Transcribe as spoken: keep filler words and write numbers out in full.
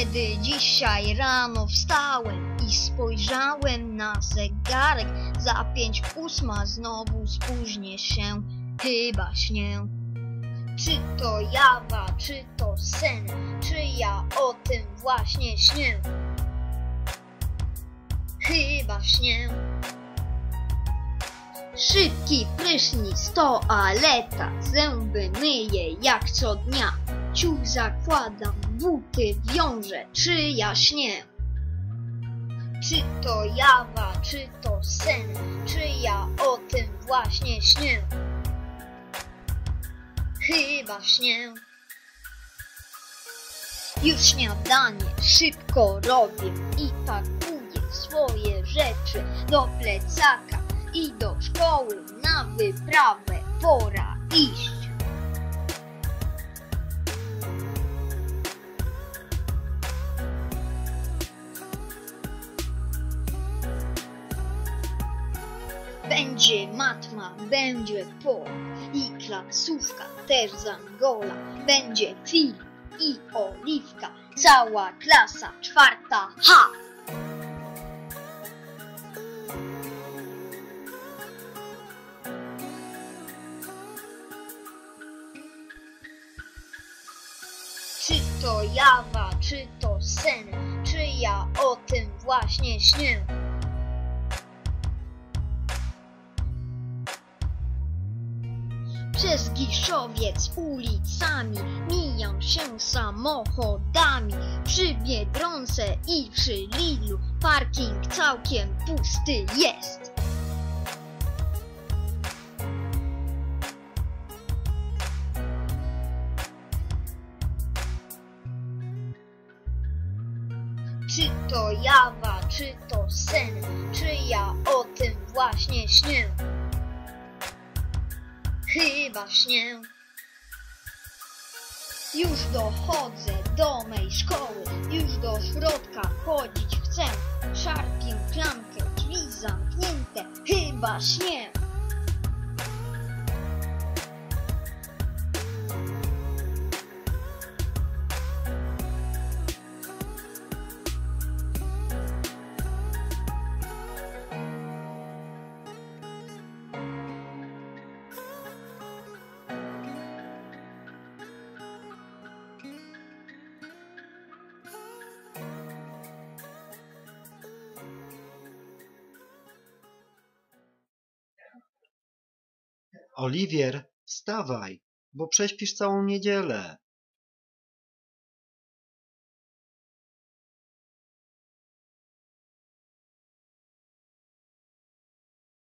Kiedy dzisiaj rano wstałem i spojrzałem na zegarek, za pięć ósma znowu spóźnię się, chyba śnię. Czy to jawa, czy to sen, czy ja o tym właśnie śnię? Chyba śnię. Szybki prysznic, toaleta, zęby myję jak co dnia. Ciuch zakładam, buty wiążę, czy ja śnię? Czy to jawa, czy to sen, czy ja o tym właśnie śnię? Chyba śnię. Już śniadanie szybko robię i pakuję swoje rzeczy do plecaka i do szkoły na wyprawę pora iść. Będzie matma, będzie Pol i klasówka też z Angola. Będzie Filip i Oliwka, cała klasa czwarta H. Czy to jawa, czy to sen, czy ja o tym właśnie śnię? Przez Giszowiec ulicami mijam się samochodami. Przy Biedronce i przy Lidlu parking całkiem pusty jest. Czy to jawa, czy to sen, czy ja o tym właśnie śnię? Chyba śnię. Już dochodzę do mej szkoły, już do środka chodzić chcę. Szarpiem klamkę, drzwi zamknięte, chyba śnię. Oliwier, wstawaj, bo prześpisz całą niedzielę.